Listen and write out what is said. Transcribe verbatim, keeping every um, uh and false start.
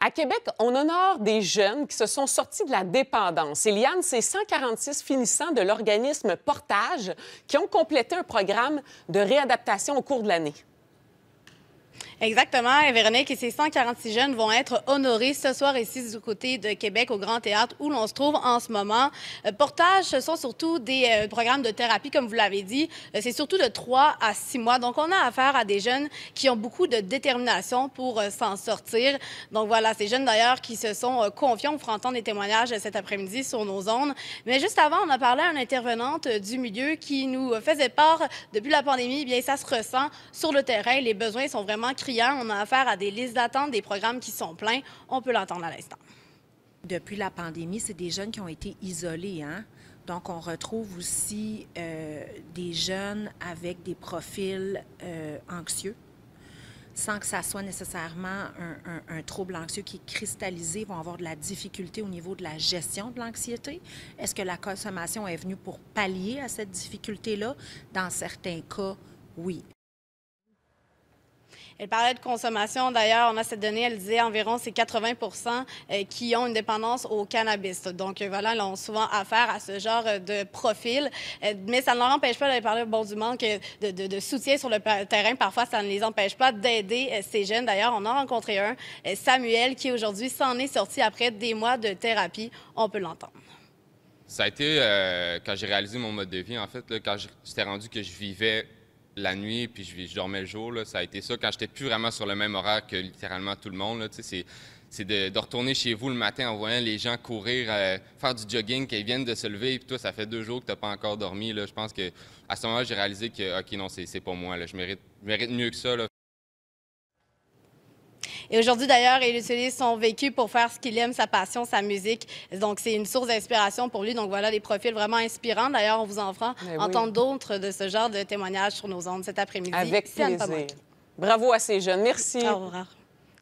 À Québec, on honore des jeunes qui se sont sortis de la dépendance. Eliane, c'est cent quarante-six finissants de l'organisme Portage qui ont complété un programme de réadaptation au cours de l'année. Exactement, et Véronique, et ces cent quarante-six jeunes vont être honorés ce soir ici du côté de Québec au Grand Théâtre où l'on se trouve en ce moment. Euh, Portage, ce sont surtout des euh, programmes de thérapie, comme vous l'avez dit. Euh, c'est surtout de trois à six mois. Donc, on a affaire à des jeunes qui ont beaucoup de détermination pour euh, s'en sortir. Donc, voilà, ces jeunes d'ailleurs qui se sont euh, confiants. On fera entendre des témoignages cet après-midi sur nos ondes. Mais juste avant, on a parlé à une intervenante euh, du milieu qui nous faisait part, depuis la pandémie, eh bien, ça se ressent sur le terrain. Les besoins sont vraiment criants. On a affaire à des listes d'attente, des programmes qui sont pleins. On peut l'entendre à l'instant. Depuis la pandémie, c'est des jeunes qui ont été isolés, hein? Donc, on retrouve aussi euh, des jeunes avec des profils euh, anxieux, sans que ça soit nécessairement un, un, un trouble anxieux qui est cristallisé, vont avoir de la difficulté au niveau de la gestion de l'anxiété. Est-ce que la consommation est venue pour pallier à cette difficulté-là? Dans certains cas, oui. Elle parlait de consommation. D'ailleurs, on a cette donnée, elle disait environ c'est quatre-vingts pour cent qui ont une dépendance au cannabis. Donc voilà, ils ont souvent affaire à ce genre de profil. Mais ça ne leur empêche pas d'aller parler bon, du manque de, de, de soutien sur le terrain. Parfois, ça ne les empêche pas d'aider ces jeunes. D'ailleurs, on a rencontré un, Samuel, qui aujourd'hui s'en est sorti après des mois de thérapie. On peut l'entendre. Ça a été euh, quand j'ai réalisé mon mode de vie, en fait, là, quand j'étais rendu que je vivais la nuit, puis je, je dormais le jour, là, ça a été ça. Quand j'étais plus vraiment sur le même horaire que littéralement tout le monde, c'est, c'est de, de retourner chez vous le matin en voyant les gens courir, euh, faire du jogging, qu'ils viennent de se lever, puis toi, ça fait deux jours que tu n'as pas encore dormi. Là. Je pense qu'à ce moment-là, j'ai réalisé que, OK, non, c'est, c'est pas moi. Là. Je mérite, je mérite mieux que ça. Là. Et aujourd'hui, d'ailleurs, il utilise son vécu pour faire ce qu'il aime, sa passion, sa musique. Donc, c'est une source d'inspiration pour lui. Donc, voilà des profils vraiment inspirants. D'ailleurs, on vous en fera oui. entendre d'autres de ce genre de témoignages sur nos ondes cet après-midi. Avec plaisir. Bravo à ces jeunes. Merci. Au revoir.